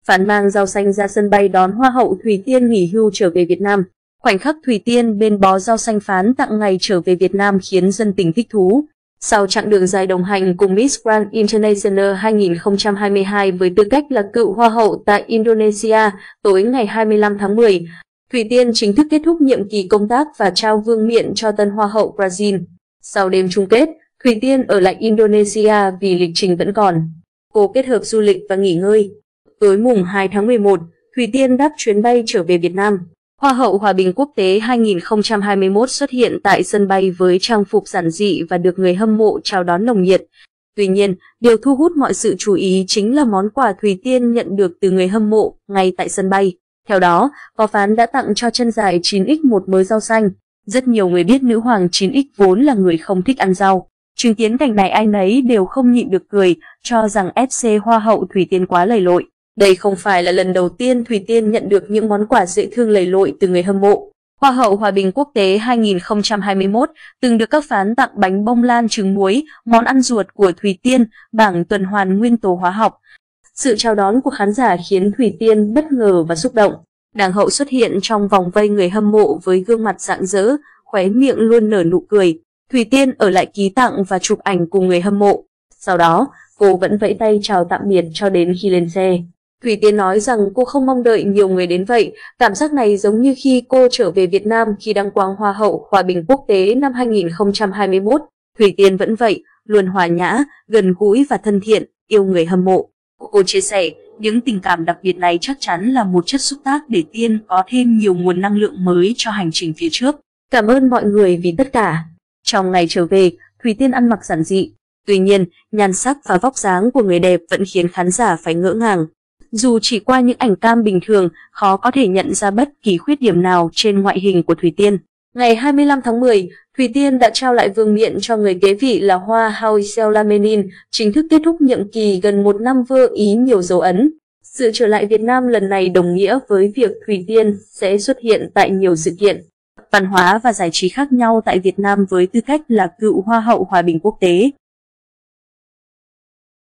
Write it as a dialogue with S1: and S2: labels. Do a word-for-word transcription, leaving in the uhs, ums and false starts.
S1: Phán mang rau xanh ra sân bay đón Hoa hậu Thủy Tiên nghỉ hưu trở về Việt Nam. Khoảnh khắc Thủy Tiên bên bó rau xanh Phán tặng ngày trở về Việt Nam khiến dân tình thích thú. Sau chặng đường dài đồng hành cùng Miss Grand International hai nghìn không trăm hai mươi hai với tư cách là cựu Hoa hậu tại Indonesia, tối ngày hai mươi lăm tháng mười, Thủy Tiên chính thức kết thúc nhiệm kỳ công tác và trao vương miện cho tân Hoa hậu Brazil. Sau đêm chung kết, Thủy Tiên ở lại Indonesia vì lịch trình vẫn còn. Cô kết hợp du lịch và nghỉ ngơi. Tối mùng hai tháng mười một, Thủy Tiên đáp chuyến bay trở về Việt Nam. Hoa hậu Hòa bình quốc tế hai nghìn không trăm hai mươi mốt xuất hiện tại sân bay với trang phục giản dị và được người hâm mộ chào đón nồng nhiệt. Tuy nhiên, điều thu hút mọi sự chú ý chính là món quà Thủy Tiên nhận được từ người hâm mộ ngay tại sân bay. Theo đó, có Phán đã tặng cho chân dài chín x một mớ rau xanh. Rất nhiều người biết nữ hoàng chín x vốn là người không thích ăn rau. Chứng kiến cảnh này ai nấy đều không nhịn được cười, cho rằng ép xê Hoa hậu Thủy Tiên quá lầy lội. Đây không phải là lần đầu tiên Thủy Tiên nhận được những món quà dễ thương lầy lội từ người hâm mộ. Hoa hậu Hòa bình quốc tế hai nghìn không trăm hai mươi mốt từng được các Phán tặng bánh bông lan trứng muối, món ăn ruột của Thủy Tiên, bảng tuần hoàn nguyên tố hóa học. Sự chào đón của khán giả khiến Thủy Tiên bất ngờ và xúc động. Nàng hậu xuất hiện trong vòng vây người hâm mộ với gương mặt rạng rỡ, khóe miệng luôn nở nụ cười. Thủy Tiên ở lại ký tặng và chụp ảnh cùng người hâm mộ. Sau đó, cô vẫn vẫy tay chào tạm biệt cho đến khi lên xe. Thủy Tiên nói rằng cô không mong đợi nhiều người đến vậy, cảm giác này giống như khi cô trở về Việt Nam khi đăng quang Hoa hậu Hòa bình quốc tế năm hai nghìn không trăm hai mươi mốt. Thủy Tiên vẫn vậy, luôn hòa nhã, gần gũi và thân thiện, yêu người hâm mộ. Cô chia sẻ, những tình cảm đặc biệt này chắc chắn là một chất xúc tác để Tiên có thêm nhiều nguồn năng lượng mới cho hành trình phía trước. Cảm ơn mọi người vì tất cả. Trong ngày trở về, Thủy Tiên ăn mặc giản dị. Tuy nhiên, nhan sắc và vóc dáng của người đẹp vẫn khiến khán giả phải ngỡ ngàng. Dù chỉ qua những ảnh cam bình thường, khó có thể nhận ra bất kỳ khuyết điểm nào trên ngoại hình của Thủy Tiên. Ngày hai mươi lăm tháng mười, Thủy Tiên đã trao lại vương miện cho người kế vị là Hoa hậu Soulamenin, chính thức kết thúc nhiệm kỳ gần một năm vơ ý nhiều dấu ấn. Sự trở lại Việt Nam lần này đồng nghĩa với việc Thủy Tiên sẽ xuất hiện tại nhiều sự kiện văn hóa và giải trí khác nhau tại Việt Nam với tư cách là cựu Hoa hậu Hòa bình quốc tế.